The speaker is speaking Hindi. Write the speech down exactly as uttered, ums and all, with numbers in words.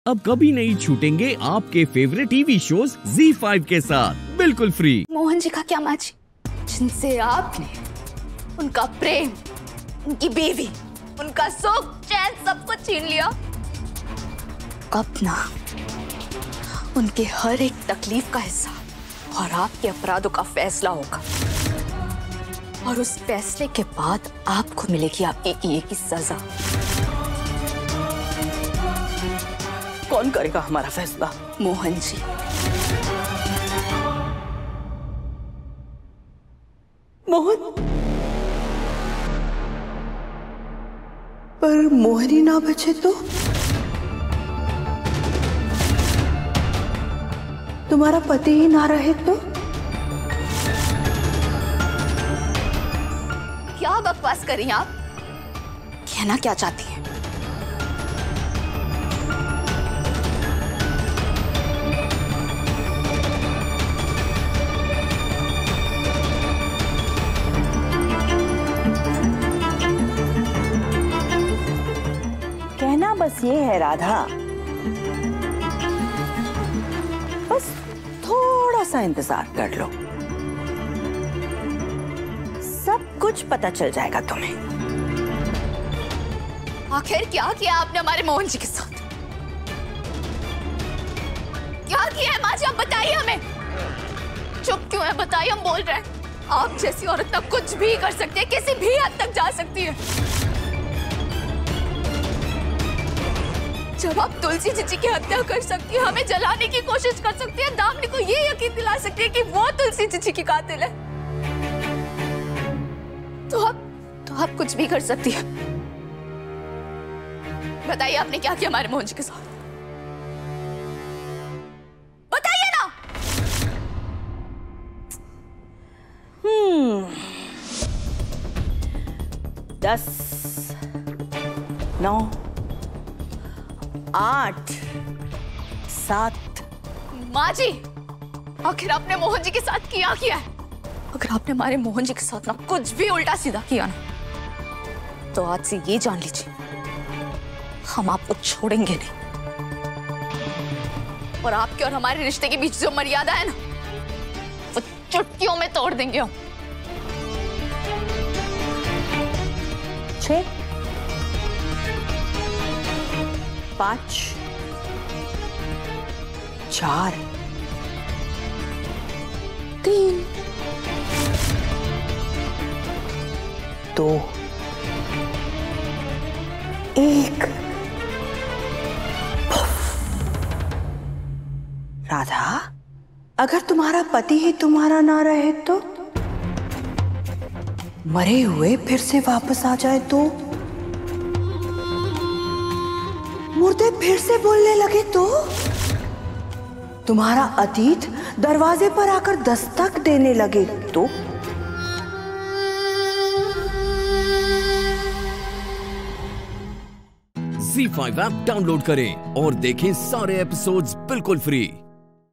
अब कभी नहीं छूटेंगे आपके favourite TV shows Zee five के साथ बिल्कुल फ्री। मोहन जी का क्या माँ जी, जिनसे आपने उनका प्रेम, उनकी बीवी, उनका सुख चैन सब कुछ छीन लिया। कब ना उनके हर एक तकलीफ का हिसाब और आपके अपराधों का फैसला होगा, और उस फैसले के बाद आपको मिलेगी आपकी किए की सजा। कौन करेगा हमारा फैसला? मोहन जी। मोहन? पर मोहन ही ना बचे तो? तुम्हारा पति ही ना रहे तो? क्या बकवास कर रही हैं आप? कहना क्या चाहती हैं? कहना बस ये है राधा, बस थोड़ा सा इंतजार कर लो, सब कुछ पता चल जाएगा तुम्हें। आखिर क्या किया आपने हमारे मोहन जी के साथ? क्या किया है माँ जी, आप बताइए हमें। चुप क्यों है, बताइए, हम बोल रहे हैं। आप जैसी औरत तक कुछ भी कर सकती है, किसी भी हद तक जा सकती है। जब आप तुलसी जीजी की हत्या कर सकती है, हमें जलाने की कोशिश कर सकती है, दामिनी को ये यकीन दिला सकती है कि वो तुलसी जीजी की कातिल है, तो आप तो आप कुछ भी कर सकती है। बताइए आपने क्या किया हमारे मोहन जी के साथ? बताइए ना। हम्म दस, नौ, आठ, सात। माँ जी, आखिर आपने मोहन जी के साथ किया किया है? अगर आपने हमारे मोहन जी के साथ ना कुछ भी उल्टा सीधा किया ना, तो आज से ये जान लीजिए, हम आपको छोड़ेंगे नहीं, और आपके और हमारे रिश्ते के बीच जो मर्यादा है ना, वो चुटकियों में तोड़ देंगे हम। छह, पांच, चार, तीन, दो, एक। राधा, अगर तुम्हारा पति ही तुम्हारा ना रहे तो? मरे हुए फिर से वापस आ जाए तो? मुर्दे फिर से बोलने लगे तो? तुम्हारा अतीत दरवाजे पर आकर दस्तक देने लगे तो? ज़ी फाइव ऐप डाउनलोड करें और देखें सारे एपिसोड्स बिल्कुल फ्री।